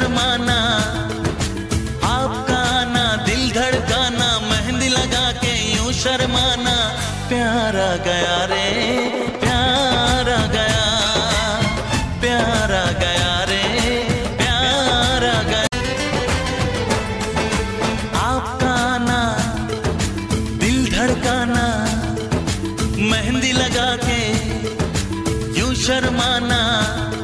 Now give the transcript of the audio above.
शर्माना, आपका आना दिल धड़काना, मेहंदी लगा के यूं शर्माना। प्यारा गया रे प्यारा गया, प्यारा गया रे प्यारा गया। आपका आना दिल धड़काना, मेहंदी लगा के यूं शर्माना।